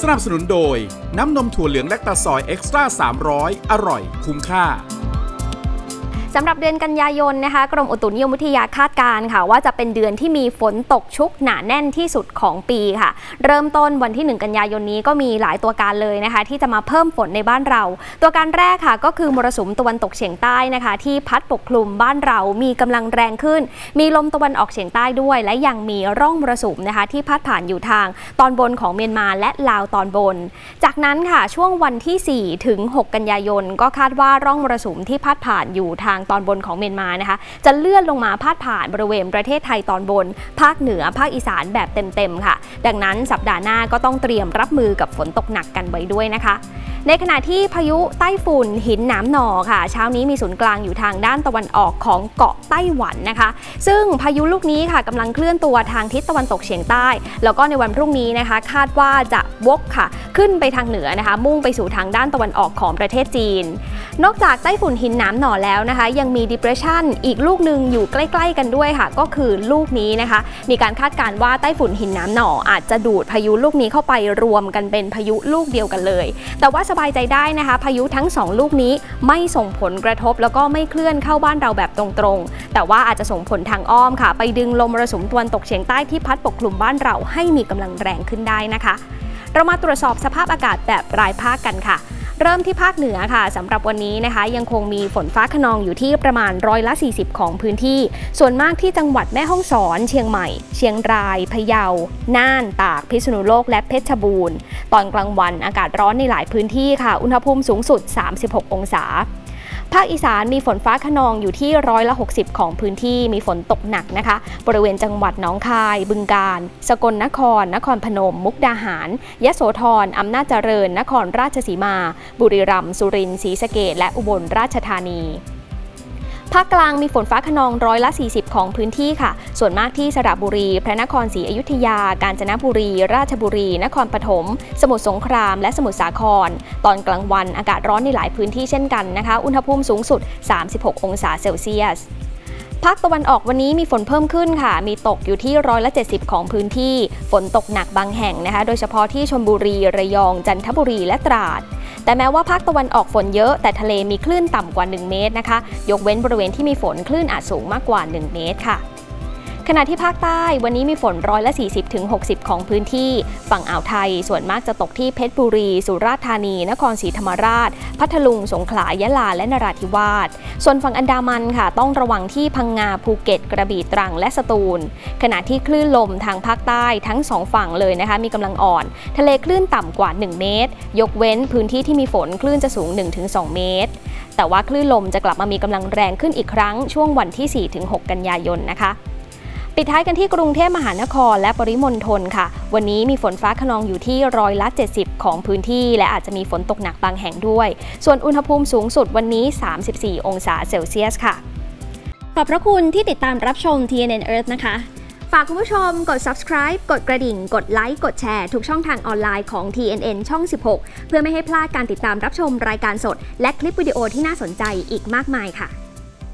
สนับสนุนโดยน้ำนมถั่วเหลืองแลคตาซอยเอ็กซ์ตร้า300อร่อยคุ้มค่าสำหรับเดือนกันยายนนะคะกรมอุตุนิยมวิทยาคาดการณ์ค่ะว่าจะเป็นเดือนที่มีฝนตกชุกหนาแน่นที่สุดของปีค่ะเริ่มต้นวันที่1กันยายนนี้ก็มีหลายตัวการเลยนะคะที่จะมาเพิ่มฝนในบ้านเราตัวการแรกค่ะก็คือมรสุมตะวันตกเฉียงใต้นะคะที่พัดปกคลุมบ้านเรามีกำลังแรงขึ้นมีลมตะวันออกเฉียงใต้ด้วยและยังมีร่องมรสุมนะคะที่พัดผ่านอยู่ทางตอนบนของเมียนมาและลาวตอนบนจากนั้นค่ะช่วงวันที่4ถึง6กันยายนก็คาดว่าร่องมรสุมที่พัดผ่านอยู่ทางตอนบนของเมียนมานะคะจะเลื่อนลงมาพาดผ่านบริเวณประเทศไทยตอนบนภาคเหนือภาคอีสานแบบเต็มๆค่ะดังนั้นสัปดาห์หน้าก็ต้องเตรียมรับมือกับฝนตกหนักกันไว้ด้วยนะคะในขณะที่พายุไต้ฝุ่นหินหนามหนอค่ะเช้านี้มีศูนย์กลางอยู่ทางด้านตะวันออกของเกาะไต้หวันนะคะซึ่งพายุลูกนี้ค่ะกำลังเคลื่อนตัวทางทิศตะวันตกเฉียงใต้แล้วก็ในวันพรุ่งนี้นะคะคาดว่าจะวกค่ะขึ้นไปทางเหนือนะคะมุ่งไปสู่ทางด้านตะวันออกของประเทศจีนนอกจากไต้ฝุ่นหินหนามหนอแล้วนะคะยังมี depression อีกลูกหนึ่งอยู่ใกล้ๆกันด้วยค่ะก็คือลูกนี้นะคะมีการคาดการณ์ว่าไต้ฝุ่นหินหนามหนออาจจะดูดพายุลูกนี้เข้าไปรวมกันเป็นพายุลูกเดียวกันเลยแต่ว่าสบายใจได้นะคะพายุทั้ง2ลูกนี้ไม่ส่งผลกระทบแล้วก็ไม่เคลื่อนเข้าบ้านเราแบบตรงๆแต่ว่าอาจจะส่งผลทางอ้อมค่ะไปดึงลมมรสุมตะวันตกเฉียงใต้ที่พัดปกคลุมบ้านเราให้มีกำลังแรงขึ้นได้นะคะเรามาตรวจสอบสภาพอากาศแบบรายภาคกันค่ะเริ่มที่ภาคเหนือค่ะสำหรับวันนี้นะคะยังคงมีฝนฟ้าคะนองอยู่ที่ประมาณ40%ของพื้นที่ส่วนมากที่จังหวัดแม่ฮ่องสอนเชียงใหม่เชียงรายพะเยาน่านตากพิษณุโลกและเพชรบูรณ์ตอนกลางวันอากาศร้อนในหลายพื้นที่ค่ะอุณหภูมิสูงสุด36องศาภาคอีสานมีฝนฟ้าคะนองอยู่ที่60%ของพื้นที่มีฝนตกหนักนะคะบริเวณจังหวัดหนองคายบึงกาฬสกลนครนครพนมมุกดาหารยโสธรอำนาจเจริญนครราชสีมาบุรีรัมย์สุรินทร์ศรีสะเกษและอุบลราชธานีภาคกลางมีฝนฟ้าคะนอง40%ของพื้นที่ค่ะส่วนมากที่สระบุรีพระนครศรีอยุธยากาญจนบุรีราชบุรีนครปฐมสมุทรสงครามและสมุทรสาครตอนกลางวันอากาศร้อนในหลายพื้นที่เช่นกันนะคะอุณหภูมิสูงสุด36องศาเซลเซียสภาคตะวันออกวันนี้มีฝนเพิ่มขึ้นค่ะมีตกอยู่ที่70%ของพื้นที่ฝนตกหนักบางแห่งนะคะโดยเฉพาะที่ชลบุรีระยองจันทบุรีและตราดแต่แม้ว่าภาคตะวันออกฝนเยอะแต่ทะเลมีคลื่นต่ำกว่า1เมตรนะคะยกเว้นบริเวณที่มีฝนคลื่นอาจสูงมากกว่า1เมตรค่ะขณะที่ภาคใต้วันนี้มีฝน40-60%ของพื้นที่ฝั่งอ่าวไทยส่วนมากจะตกที่เพชรบุรีสุราษฎร์ธานีนครศรีธรรมราชพัทลุงสงขลายะลาและนราธิวาสส่วนฝั่งอันดามันค่ะต้องระวังที่พังงาภูเก็ตกระบี่ตรังและสตูลขณะที่คลื่นลมทางภาคใต้ทั้ง2ฝั่งเลยนะคะมีกำลังอ่อนทะเลคลื่นต่ำกว่า1เมตรยกเว้นพื้นที่ที่มีฝนคลื่นจะสูง 1-2 เมตรแต่ว่าคลื่นลมจะกลับมามีกำลังแรงขึ้นอีกครั้งช่วงวันที่ 4-6 กันยายนนะคะปิดท้ายกันที่กรุงเทพมหานครและปริมณฑลค่ะวันนี้มีฝนฟ้าคะนองอยู่ที่70%ของพื้นที่และอาจจะมีฝนตกหนักบางแห่งด้วยส่วนอุณหภูมิสูงสุดวันนี้34องศาเซลเซียสค่ะขอบพระคุณที่ติดตามรับชม TNN Earth นะคะฝากคุณผู้ชมกด subscribe กดกระดิ่งกดไลค์กดแชร์ทุกช่องทางออนไลน์ของ TNN ช่อง 16เพื่อไม่ให้พลาดการติดตามรับชมรายการสดและคลิปวิดีโอที่น่าสนใจอีกมากมายค่ะ